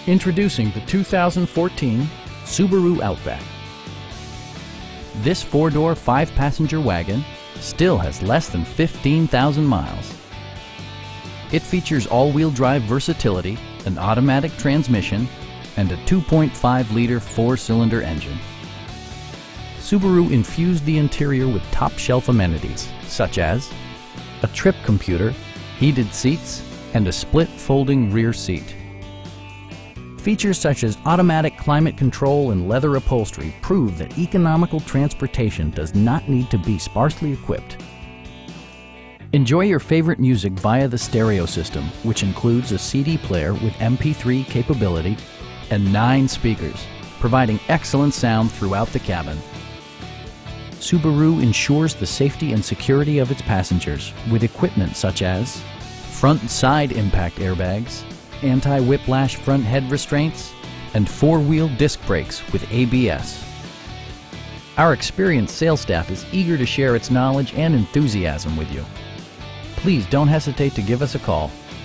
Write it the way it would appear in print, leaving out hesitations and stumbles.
Introducing the 2014 Subaru Outback. This four-door, five-passenger wagon still has less than 15,000 miles. It features all-wheel drive versatility, an automatic transmission, and a 2.5-liter four-cylinder engine. Subaru infused the interior with top-shelf amenities, such as a trip computer, heated seats, and a split folding rear seat. Features such as automatic climate control and leather upholstery prove that economical transportation does not need to be sparsely equipped. Enjoy your favorite music via the stereo system, which includes a CD player with MP3 capability and 9 speakers, providing excellent sound throughout the cabin. Subaru ensures the safety and security of its passengers with equipment such as front and side impact airbags, anti-whiplash front head restraints, and four-wheel disc brakes with ABS. Our experienced sales staff is eager to share its knowledge and enthusiasm with you. Please don't hesitate to give us a call.